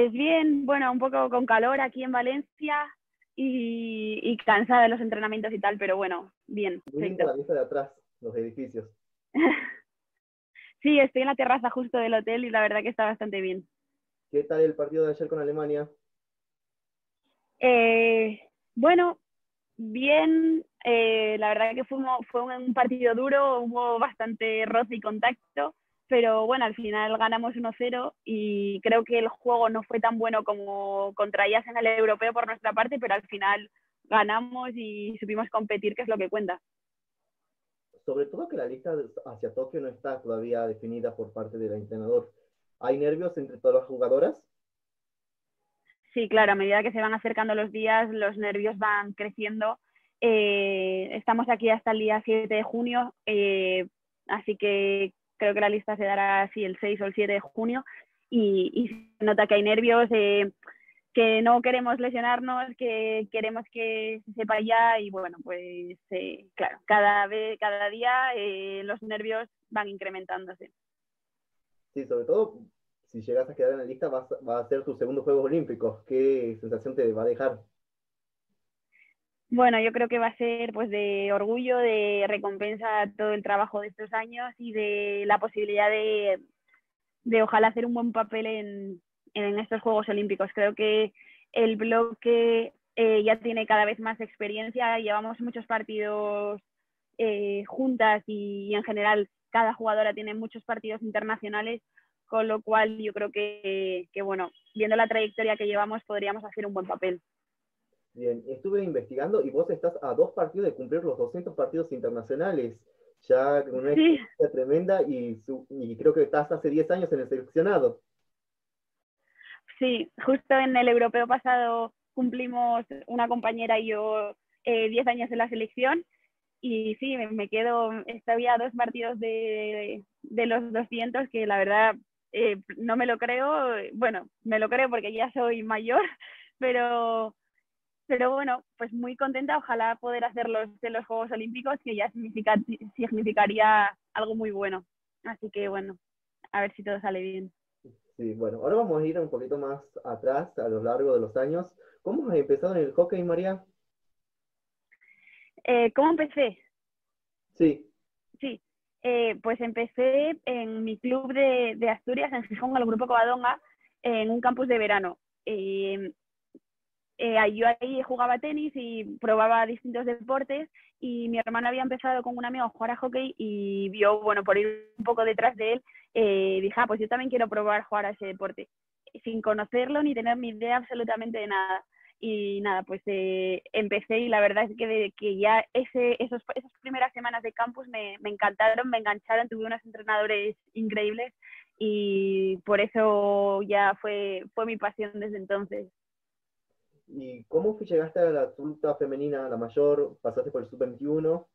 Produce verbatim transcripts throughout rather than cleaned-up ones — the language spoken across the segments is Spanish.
Pues bien, bueno, un poco con calor aquí en Valencia y, y cansada de los entrenamientos y tal, pero bueno, bien, Muy linda perfecto. la vista de atrás, los edificios. Sí, estoy en la terraza justo del hotel y la verdad que está bastante bien. ¿Qué tal el partido de ayer con Alemania? Eh, bueno, bien, eh, la verdad que fue, fue un partido duro, hubo bastante roce y contacto, pero bueno, al final ganamos uno cero y creo que el juego no fue tan bueno como contra ellas en el europeo por nuestra parte, pero al final ganamos y supimos competir, que es lo que cuenta. Sobre todo que la lista de- hacia Tokio no está todavía definida por parte del entrenador. ¿Hay nervios entre todas las jugadoras? Sí, claro, a medida que se van acercando los días, los nervios van creciendo. Eh, estamos aquí hasta el día siete de junio, eh, así que creo que la lista se dará así el seis o el siete de junio y, y se nota que hay nervios, eh, que no queremos lesionarnos, que queremos que se sepa ya y bueno, pues eh, claro, cada, vez, cada día eh, los nervios van incrementándose. Sí, sobre todo si llegas a quedar en la lista, vas, va a ser tus segundos Juegos Olímpicos. ¿Qué sensación te va a dejar? Bueno, yo creo que va a ser pues de orgullo, de recompensa a todo el trabajo de estos años y de la posibilidad de, de ojalá hacer un buen papel en, en estos Juegos Olímpicos. Creo que el bloque eh, ya tiene cada vez más experiencia, llevamos muchos partidos eh, juntas y, y en general cada jugadora tiene muchos partidos internacionales, con lo cual yo creo que, que bueno, viendo la trayectoria que llevamos podríamos hacer un buen papel. Bien, estuve investigando y vos estás a dos partidos de cumplir los doscientos partidos internacionales. Ya con una Sí, experiencia tremenda y, su- y creo que estás hace diez años en el seleccionado. sí, justo en el europeo pasado cumplimos una compañera y yo eh, diez años en la selección y sí, me, me quedo, estoy a dos partidos de, de los doscientos que la verdad eh, no me lo creo, bueno, me lo creo porque ya soy mayor, pero, pero bueno, pues muy contenta, ojalá poder hacerlos en los Juegos Olímpicos, que ya significa, significaría algo muy bueno. Así que bueno, a ver si todo sale bien. Sí, bueno, ahora vamos a ir un poquito más atrás a lo largo de los años. ¿Cómo has empezado en el hockey, María? Eh, ¿Cómo empecé? Sí, Sí, eh, pues empecé en mi club de, de Asturias, en Gijón, el Grupo Covadonga, en un campus de verano. Eh, eh, yo ahí jugaba tenis y probaba distintos deportes y mi hermano había empezado con un amigo a jugar a hockey y vio, bueno, por ir un poco detrás de él, eh, dije, ah, pues yo también quiero probar jugar a ese deporte, sin conocerlo ni tener ni idea absolutamente de nada. Y nada, pues eh, empecé y la verdad es que, de, que ya ese, esos, esas primeras semanas de campus me, me encantaron, me engancharon, tuve unos entrenadores increíbles y por eso ya fue, fue mi pasión desde entonces. ¿y cómo fue- llegaste a la adulta femenina, la mayor? ¿Pasaste por el sub veintiuno?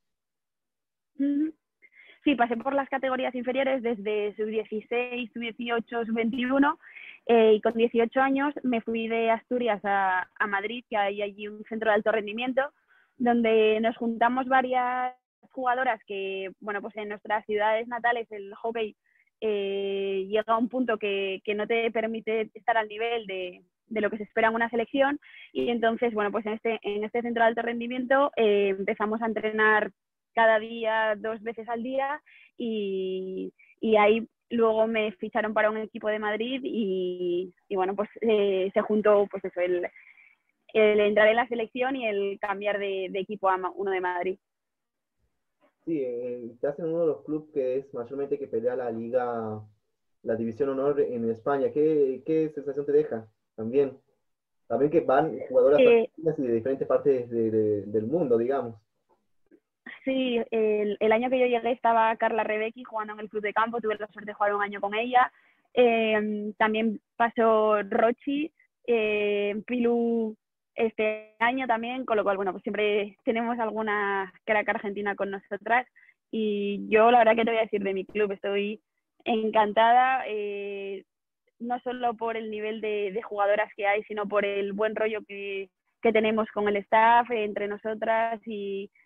Sí, pasé por las categorías inferiores desde sub dieciséis, sub dieciocho, sub veintiuno eh, y con dieciocho años me fui de Asturias a, a Madrid, que hay allí un centro de alto rendimiento, donde nos juntamos varias jugadoras que, bueno, pues en nuestras ciudades natales el hockey eh, llega a un punto que, que no te permite estar al nivel de, de lo que se espera en una selección y entonces, bueno, pues en este, en este centro de alto rendimiento eh, empezamos a entrenar cada día, dos veces al día y, y ahí luego me ficharon para un equipo de Madrid y, y bueno, pues eh, se juntó pues eso, el, el, entrar en la selección y el cambiar de, de equipo a uno de Madrid. Sí, eh, estás en uno de los clubes que es mayormente que pelea la liga, la División Honor en España. ¿Qué, qué sensación te deja? También, también que van jugadoras Eh, argentinas y de diferentes partes de- de- del mundo, digamos. sí, el, el, año que yo llegué estaba Carla Rebecki jugando en el club de campo, tuve la suerte de jugar un año con ella. Eh, también pasó Rochi, eh, Pilu este año también, con lo cual, bueno, pues siempre tenemos alguna crack argentina con nosotras. Y yo, la verdad, que te voy a decir de mi club, estoy encantada, eh, no solo por el nivel de, de, jugadoras que hay, sino por el buen rollo que, que tenemos con el staff, eh, entre nosotras y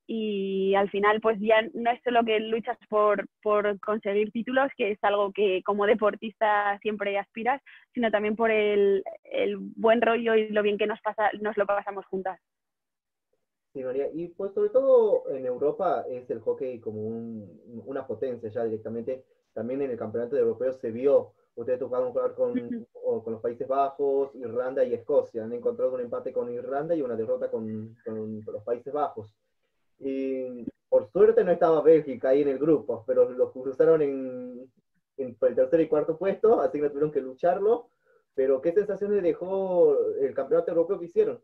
y al final pues ya no es solo que luchas por, por conseguir títulos, que es algo que como deportista siempre aspiras, sino también por el, el buen rollo y lo bien que nos, pasa, nos lo pasamos juntas. Sí, María, y pues sobre todo en Europa es el hockey como un- una potencia ya directamente. También en el campeonato de europeo se vio, ustedes tocaron jugar con, o con los Países Bajos, Irlanda y Escocia. Han encontrado un empate con Irlanda y una derrota con, con los Países Bajos. Y por suerte no estaba Bélgica ahí en el grupo, pero los cruzaron en, en el tercer y cuarto puesto, así que no tuvieron que lucharlo. Pero ¿qué sensaciones dejó el campeonato europeo que hicieron?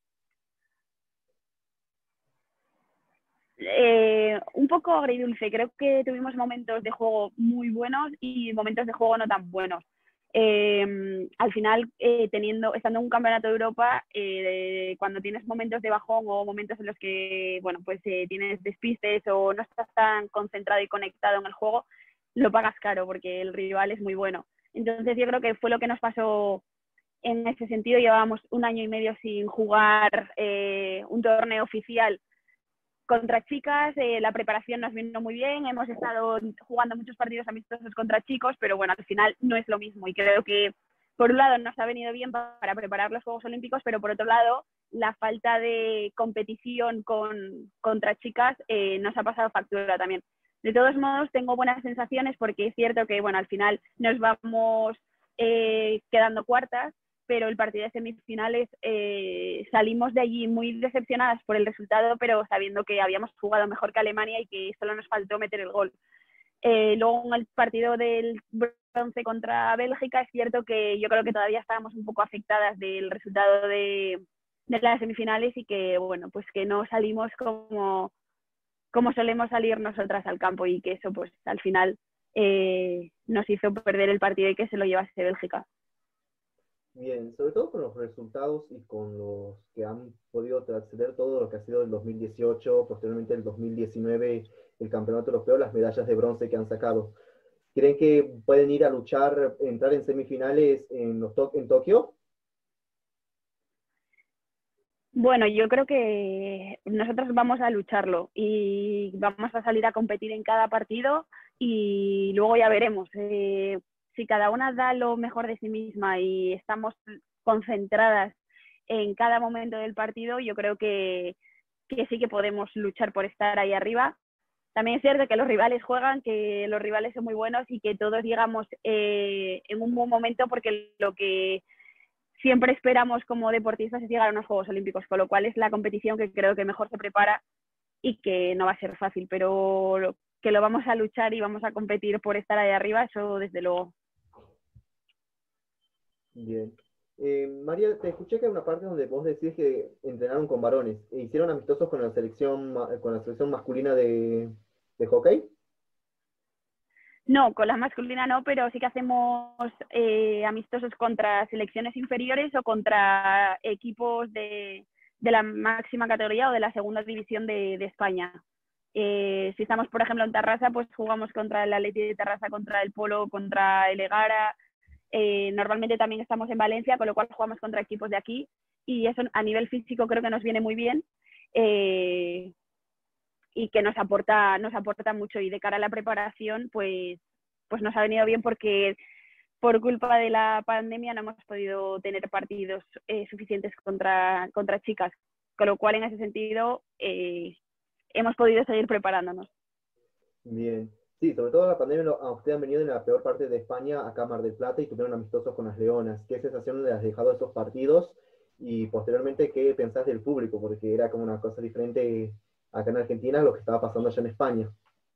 Eh, un poco agridulce, creo que tuvimos momentos de juego muy buenos y momentos de juego no tan buenos. Eh, al final, eh, teniendo, estando en un campeonato de Europa, eh, cuando tienes momentos de bajón o momentos en los que, bueno, pues eh, tienes despistes o no estás tan concentrado y conectado en el juego, lo pagas caro porque el rival es muy bueno. Entonces yo creo que fue lo que nos pasó en ese sentido. Llevábamos un año y medio sin jugar eh, un torneo oficial contra chicas, eh, la preparación nos vino muy bien, hemos estado jugando muchos partidos amistosos contra chicos, pero bueno, al final no es lo mismo y creo que por un lado nos ha venido bien para preparar los Juegos Olímpicos, pero por otro lado la falta de competición con, contra chicas eh, nos ha pasado factura también. De todos modos, tengo buenas sensaciones porque es cierto que bueno, al final nos vamos eh, quedando cuartas, pero el partido de semifinales eh, salimos de allí muy decepcionadas por el resultado, pero sabiendo que habíamos jugado mejor que Alemania y que solo nos faltó meter el gol. Eh, luego en el partido del bronce contra Bélgica es cierto que yo creo que todavía estábamos un poco afectadas del resultado de, de las semifinales y que bueno, pues que no salimos como, como solemos salir nosotras al campo y que eso pues al final eh, nos hizo perder el partido y que se lo llevase Bélgica. Bien, sobre todo con los resultados y con los que han podido trascender todo lo que ha sido el dos mil dieciocho, posteriormente el dos mil diecinueve, el campeonato europeo, las medallas de bronce que han sacado. ¿Creen que pueden ir a luchar, entrar en semifinales en, los to en Tokio? Bueno, yo creo que nosotros vamos a lucharlo y vamos a salir a competir en cada partido y luego ya veremos. Eh, si cada una da lo mejor de sí misma y estamos concentradas en cada momento del partido, yo creo que, que sí que podemos luchar por estar ahí arriba. También es cierto que los rivales juegan, que los rivales son muy buenos y que todos llegamos eh, en un buen momento porque lo que siempre esperamos como deportistas es llegar a unos Juegos Olímpicos, con lo cual es la competición que creo que mejor se prepara y que no va a ser fácil, pero que lo vamos a luchar y vamos a competir por estar ahí arriba, eso desde luego. Bien. Eh, María, te escuché que hay una parte donde vos decís que entrenaron con varones e hicieron amistosos con la selección, ma- con la selección masculina de, de hockey. No, con la masculina no, pero sí que hacemos eh, amistosos contra selecciones inferiores o contra equipos de, de la máxima categoría o de la segunda división de, de España. Eh, si estamos, por ejemplo, en Tarrasa, pues jugamos contra el Atleti de Tarrasa, contra el Polo, contra el Egara. Eh, normalmente también estamos en Valencia, con lo cual jugamos contra equipos de aquí y eso a nivel físico creo que nos viene muy bien. Eh, y que nos aporta, nos aporta mucho y de cara a la preparación pues, pues nos ha venido bien porque por culpa de la pandemia no hemos podido tener partidos eh, suficientes contra, contra chicas, con lo cual en ese sentido eh, hemos podido seguir preparándonos. Bien. Sí, sobre todo la pandemia, lo- a ustedes han venido en la peor parte de España, acá a Mar del Plata, y tuvieron amistosos con las Leonas. ¿Qué sensación les has dejado esos partidos? Y posteriormente, ¿qué pensás del público? Porque era como una cosa diferente acá en Argentina a lo que estaba pasando allá en España.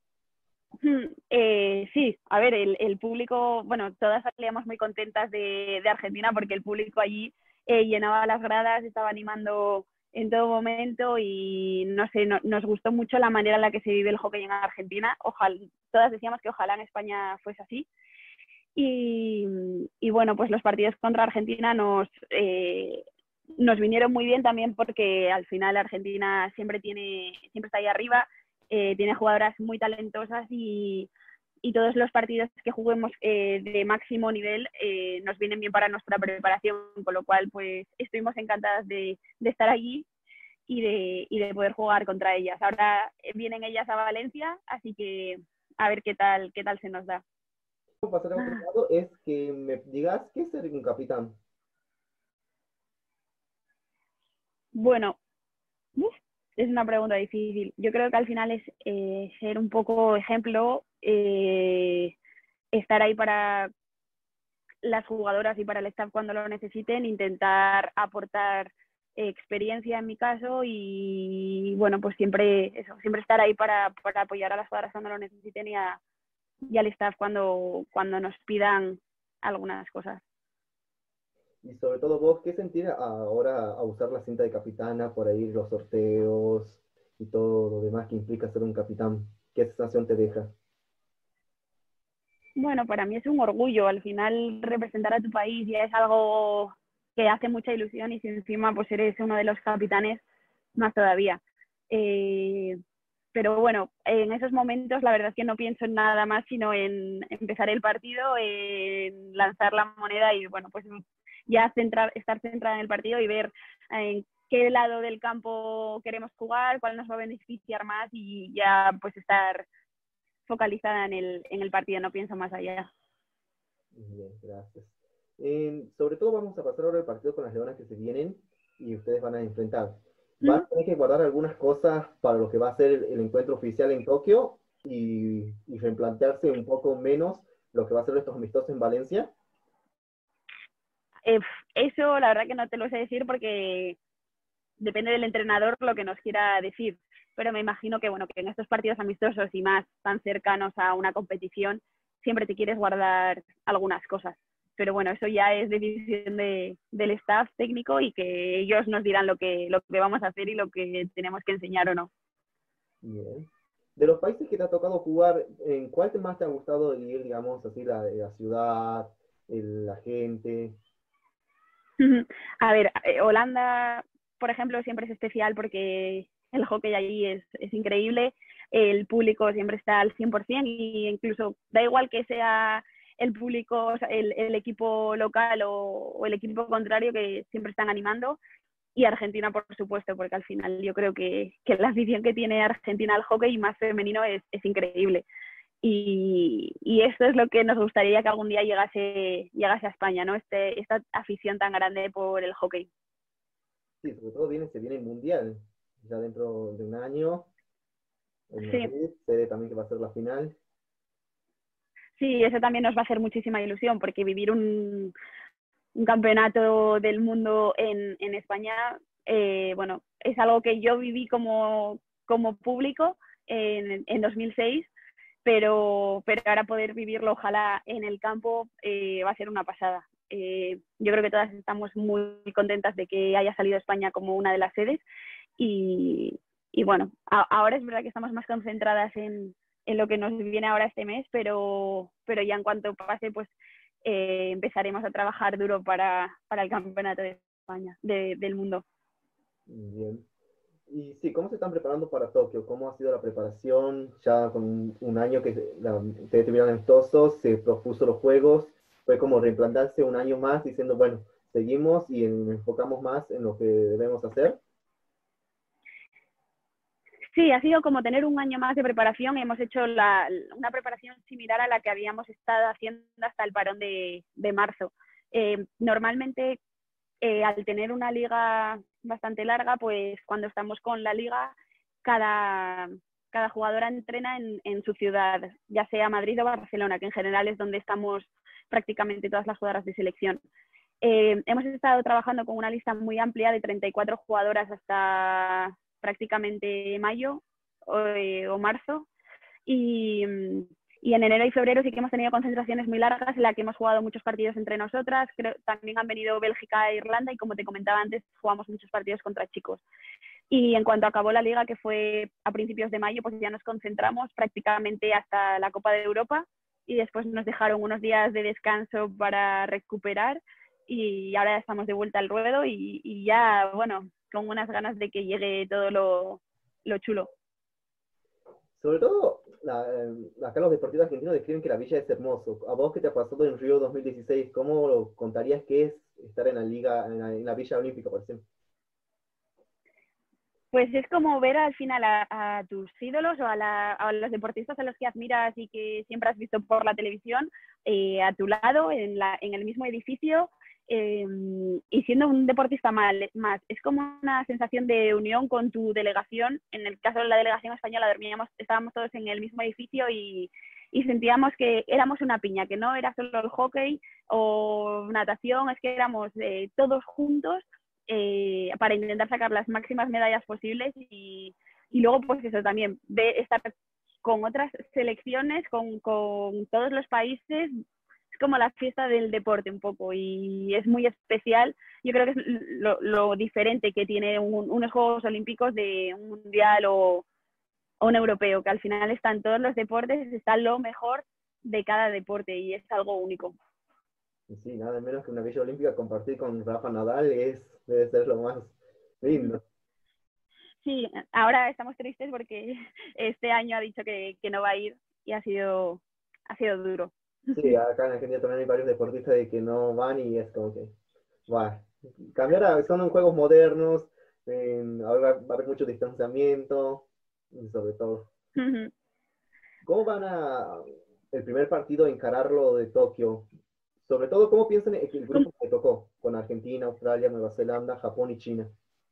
Eh, sí, a ver, el, el, público, bueno, todas salíamos muy contentas de, de Argentina porque el público allí eh, llenaba las gradas, estaba animando en todo momento y no sé, no, nos gustó mucho la manera en la que se vive el hockey en Argentina. Ojalá, todas decíamos que ojalá en España fuese así. Y, y bueno, pues los partidos contra Argentina nos, eh, nos vinieron muy bien también porque al final Argentina siempre, tiene, siempre está ahí arriba, eh, tiene jugadoras muy talentosas y, y todos los partidos que juguemos eh, de máximo nivel eh, nos vienen bien para nuestra preparación, con lo cual pues estuvimos encantadas de, de estar allí y de, y de poder jugar contra ellas. Ahora vienen ellas a Valencia, así que a ver qué tal, qué tal se nos da. Pasar a otro lado es que me digas qué es ser un capitán. Bueno, uf, es una pregunta difícil. Yo creo que al final es eh, ser un poco ejemplo, eh, estar ahí para las jugadoras y para el staff cuando lo necesiten, intentar aportar eh, experiencia en mi caso y bueno, pues siempre eso, siempre estar ahí para, para apoyar a las jugadoras cuando lo necesiten y, a, y al staff cuando, cuando nos pidan algunas cosas. Y sobre todo vos, ¿qué sentir ahora a usar la cinta de capitana por ahí, los sorteos y todo lo demás que implica ser un capitán? ¿Qué sensación te deja? Bueno, para mí es un orgullo, al final representar a tu país ya es algo que hace mucha ilusión y si encima pues eres uno de los capitanes, más todavía. Eh, pero bueno, en esos momentos la verdad es que no pienso en nada más sino en empezar el partido, en lanzar la moneda y bueno, pues ya centrar, estar centrada en el partido y ver en qué lado del campo queremos jugar, cuál nos va a beneficiar más y ya pues estar focalizada en el, en el partido, no pienso más allá. Bien, gracias. Eh, sobre todo vamos a pasar ahora el partido con las Leonas que se vienen y ustedes van a enfrentar. Van a tener que guardar algunas cosas para lo que va a ser el, el encuentro oficial en Tokio y, y replantearse un poco menos lo que va a ser estos amistosos en Valencia. Eh, eso la verdad que no te lo sé decir porque depende del entrenador lo que nos quiera decir, pero me imagino que bueno, que en estos partidos amistosos y más tan cercanos a una competición siempre te quieres guardar algunas cosas. Pero bueno, eso ya es decisión de, del staff técnico y que ellos nos dirán lo que, lo que vamos a hacer y lo que tenemos que enseñar o no. Bien. De los países que te ha tocado jugar, ¿en cuál te más te ha gustado ir, digamos, así, la, la ciudad, el- la gente? A ver, eh, Holanda, por ejemplo, siempre es especial porque el hockey allí es, es increíble, el público siempre está al cien por ciento y incluso da igual que sea el público, o sea, el, el, equipo local o, o, el equipo contrario que siempre están animando. Y Argentina, por supuesto, porque al final yo creo que, que la afición que tiene Argentina al hockey, más femenino, es, es increíble. Y, y esto es lo que nos gustaría que algún día llegase, llegase a España, ¿no? Este, esta afición tan grande por el hockey. Sí, sobre todo viene, se viene el Mundial, ya dentro de un año, en Sí, Madrid, sede también que va a ser la final. sí, eso también nos va a hacer muchísima ilusión, porque vivir un, un campeonato del mundo en, en España, eh, bueno, es algo que yo viví como, como público en, en dos mil seis, pero, pero ahora poder vivirlo ojalá en el campo eh, va a ser una pasada. Eh, yo creo que todas estamos muy contentas de que haya salido España como una de las sedes y, y bueno, a, ahora es verdad que estamos más concentradas en, en lo que nos viene ahora este mes, pero, pero ya en cuanto pase, pues eh, empezaremos a trabajar duro para, para el campeonato de España, de, del mundo. Bien. Y sí, ¿cómo se están preparando para Tokio? ¿Cómo ha sido la preparación? Ya con un, un año que se- la, ustedes tuvieron amistosos, se propuso los juegos, fue como reimplantarse un año más diciendo, bueno, seguimos y en- enfocamos más en lo que debemos hacer. Sí, ha sido como tener un año más de preparación. Hemos hecho la, una preparación similar a la que habíamos estado haciendo hasta el parón de, de marzo. Eh, normalmente, eh, al tener una liga bastante larga, pues cuando estamos con la liga, cada, cada jugadora entrena en, en su ciudad, ya sea Madrid o Barcelona, que en general es donde estamos prácticamente todas las jugadoras de selección. Eh, hemos estado trabajando con una lista muy amplia de treinta y cuatro jugadoras hasta prácticamente mayo o, eh, o marzo y, y, en enero y febrero sí que hemos tenido concentraciones muy largas en las que hemos jugado muchos partidos entre nosotras. Creo, también han venido Bélgica e Irlanda y como te comentaba antes jugamos muchos partidos contra chicos. Y en cuanto acabó la liga, que fue a principios de mayo, pues ya nos concentramos prácticamente hasta la Copa de Europa y después nos dejaron unos días de descanso para recuperar y ahora estamos de vuelta al ruedo y, y ya, bueno, con unas ganas de que llegue todo lo, lo chulo. Sobre todo, la, eh, acá los deportistas argentinos describen que la villa es hermoso. ¿A vos qué te ha pasado en Río dos mil dieciséis? ¿Cómo lo contarías que es estar en la liga, en la, en la Villa Olímpica, por ejemplo? Pues es como ver al final a, a tus ídolos o a, la, a, los deportistas a los que admiras y que siempre has visto por la televisión eh, a tu lado, en, la, en el mismo edificio, eh, y siendo un deportista más, más. Es como una sensación de unión con tu delegación. En el caso de la delegación española, dormíamos, estábamos todos en el mismo edificio y, y sentíamos que éramos una piña, que no era solo el hockey o natación, es que éramos eh, todos juntos. Eh, para intentar sacar las máximas medallas posibles y, y luego pues eso también, de estar con otras selecciones, con, con todos los países, es como la fiesta del deporte un poco y es muy especial. Yo creo que es lo, lo diferente que tiene un, unos Juegos Olímpicos de un mundial o, o un europeo, que al final están todos los deportes, está lo mejor de cada deporte y es algo único. Y sí, nada menos que una Villa Olímpica compartir con Rafa Nadal es, debe ser lo más lindo. Sí, ahora estamos tristes porque este año ha dicho que, que no va a ir y ha sido, ha sido duro. Sí, acá en Argentina también hay varios deportistas de que no van y es como que, va, cambiar a, son juegos modernos, en- ahora va, va a haber mucho distanciamiento, y sobre todo. ¿Cómo van a el primer partido encararlo de Tokio? Sobre todo, ¿cómo piensan en el grupo que tocó? Con Argentina, Australia, Nueva Zelanda, Japón y China.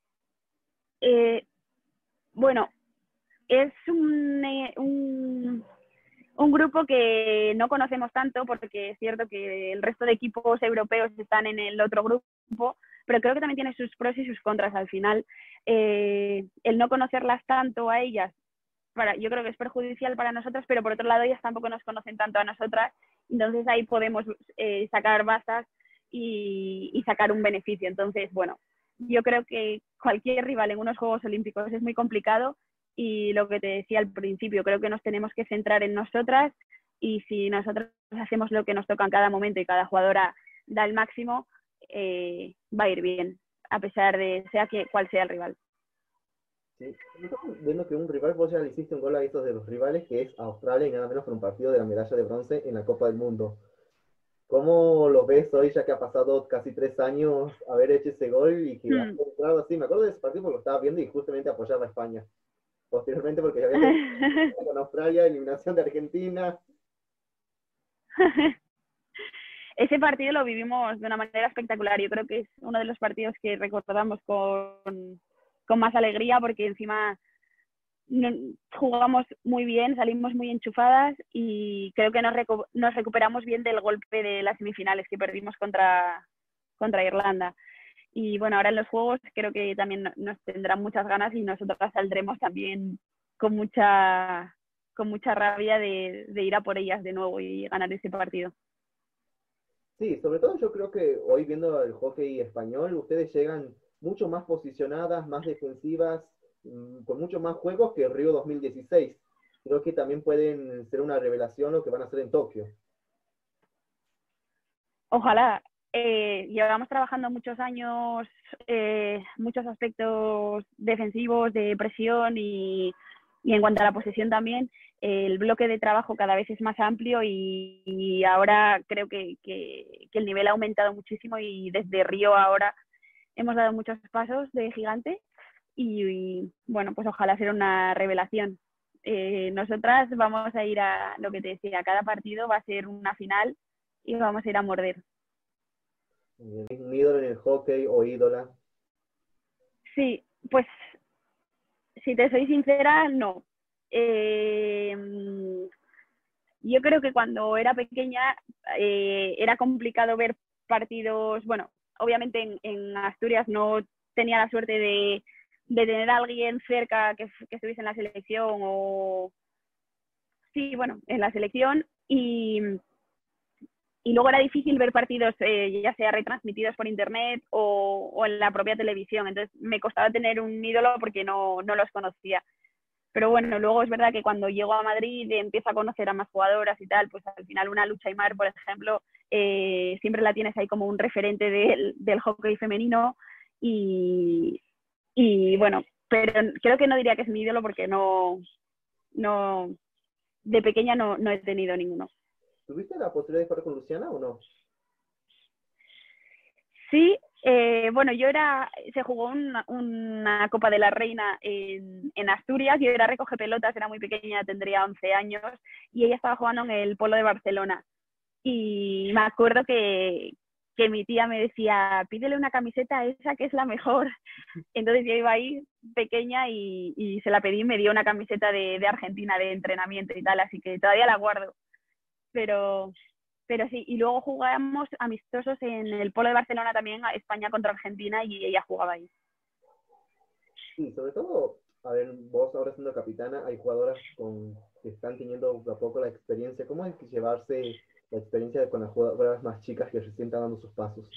Eh, bueno, es un, eh, un, un grupo que no conocemos tanto porque es cierto que el resto de equipos europeos están en el otro grupo, pero creo que también tiene sus pros y sus contras al final. Eh, el no conocerlas tanto a ellas, para, yo creo que es perjudicial para nosotros, pero por otro lado ellas tampoco nos conocen tanto a nosotras, entonces ahí podemos eh, sacar bazas y, y sacar un beneficio. Entonces, bueno, yo creo que cualquier rival en unos Juegos Olímpicos es muy complicado y lo que te decía al principio, creo que nos tenemos que centrar en nosotras y si nosotros hacemos lo que nos toca en cada momento y cada jugadora da el máximo, eh, va a ir bien, a pesar de sea que, cual sea el rival. Sí, estamos viendo que un rival, vos ya le hiciste un gol a esos de los rivales, que es Australia y nada menos por un partido de la medalla de bronce en la Copa del Mundo. ¿Cómo lo ves hoy, ya que ha pasado casi tres años haber hecho ese gol y que ha Hmm. entrado así? Me acuerdo de ese partido porque lo estaba viendo y justamente apoyaba a España. Posteriormente porque ya había tenido con Australia, eliminación de Argentina. Ese partido lo vivimos de una manera espectacular. Yo creo que es uno de los partidos que recordamos con, con más alegría porque encima no, jugamos muy bien, salimos muy enchufadas y creo que nos, recu nos recuperamos bien del golpe de las semifinales que perdimos contra, contra Irlanda. Y bueno, ahora en los juegos creo que también nos tendrán muchas ganas y nosotros saldremos también con mucha, con mucha rabia de, de ir a por ellas de nuevo y ganar ese partido. Sí, sobre todo yo creo que hoy viendo el hockey español, ustedes llegan mucho más posicionadas, más defensivas, mm, con mucho más juegos que Río dos mil dieciséis. Creo que también pueden ser una revelación lo que van a hacer en Tokio. Ojalá. Eh, llevamos trabajando muchos años, eh, muchos aspectos defensivos, de presión y, y en cuanto a la posesión también, eh, el bloque de trabajo cada vez es más amplio y, y ahora creo que, que, que el nivel ha aumentado muchísimo y desde Río ahora hemos dado muchos pasos de gigante y, y bueno, pues ojalá sea una revelación. Eh, nosotras vamos a ir a lo que te decía, cada partido va a ser una final y vamos a ir a morder. Un ídolo en el hockey o ídola. Sí, pues si te soy sincera, no. Eh, yo creo que cuando era pequeña eh, era complicado ver partidos, bueno, obviamente en, en Asturias no tenía la suerte de, de tener a alguien cerca que, que estuviese en la selección o, sí, bueno, en la selección y, y luego era difícil ver partidos eh, ya sea retransmitidos por internet o, o, en la propia televisión, entonces me costaba tener un ídolo porque no, no los conocía. Pero bueno, luego es verdad que cuando llego a Madrid empiezo a conocer a más jugadoras y tal, pues al final una Lucha Aymar, por ejemplo, eh, siempre la tienes ahí como un referente del, del hockey femenino y, y bueno, pero creo que no diría que es mi ídolo porque no, no de pequeña no, no he tenido ninguno. ¿Tuviste la posibilidad de jugar con Luciana o no? Sí, eh, bueno, yo era, se jugó una, una Copa de la Reina en, en Asturias, yo era recoge pelotas, era muy pequeña, tendría once años, y ella estaba jugando en el Polo de Barcelona. Y me acuerdo que, que mi tía me decía, pídele una camiseta a esa que es la mejor. Entonces yo iba ahí pequeña y, y se la pedí y me dio una camiseta de, de Argentina de entrenamiento y tal, así que todavía la guardo. Pero, pero sí, y luego jugamos amistosos en el Polo de Barcelona también, a España contra Argentina, y ella jugaba ahí. Sí, sobre todo, a ver, vos ahora siendo capitana, hay jugadoras con, que están teniendo poco a poco la experiencia. ¿Cómo es que llevarse la experiencia con las jugadoras más chicas que recién están dando sus pasos?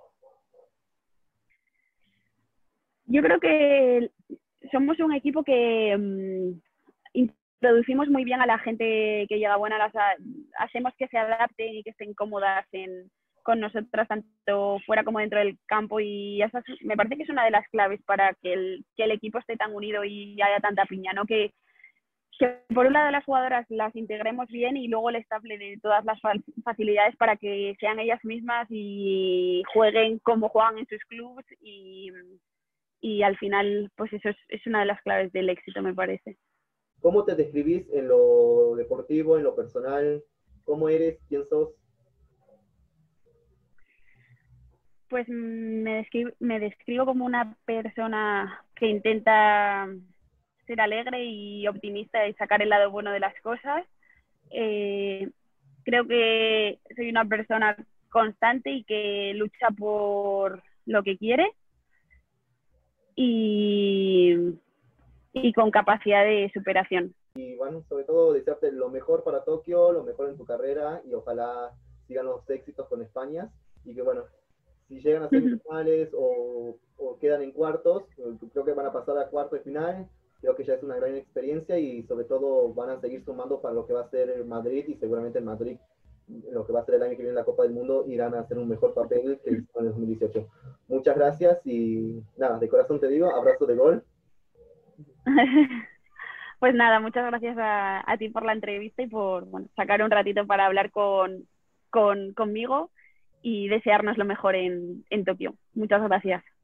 Yo creo que somos un equipo que um, introducimos muy bien a la gente que llega buena, las, hacemos que se adapten y que estén cómodas en, con nosotras, tanto fuera como dentro del campo, y eso me parece que es una de las claves para que el, que el equipo esté tan unido y haya tanta piña, ¿no? Que, que por un lado las jugadoras las integremos bien y luego el staff le dé todas las facilidades para que sean ellas mismas y jueguen como juegan en sus clubes, y, y al final pues eso es, es una de las claves del éxito, me parece. ¿Cómo te describís en lo deportivo, en lo personal? ¿Cómo eres? ¿Quién sos? Pues me describo, me describo como una persona que intenta ser alegre y optimista y sacar el lado bueno de las cosas. Eh, creo que soy una persona constante y que lucha por lo que quiere, y, y con capacidad de superación. Y bueno, sobre todo desearte lo mejor para Tokio, lo mejor en tu carrera y ojalá sigan los éxitos con España y que bueno, si llegan a semifinales o, o quedan en cuartos, creo que van a pasar a cuartos de final, creo que ya es una gran experiencia y sobre todo van a seguir sumando para lo que va a ser Madrid y seguramente en Madrid, lo que va a ser el año que viene la Copa del Mundo, irán a hacer un mejor papel que hicieron en el dos mil dieciocho. Muchas gracias y nada, de corazón te digo, abrazo de gol. Pues nada, muchas gracias a, a ti por la entrevista y por bueno, sacar un ratito para hablar con, con, conmigo y desearnos lo mejor en, en Tokio. Muchas gracias.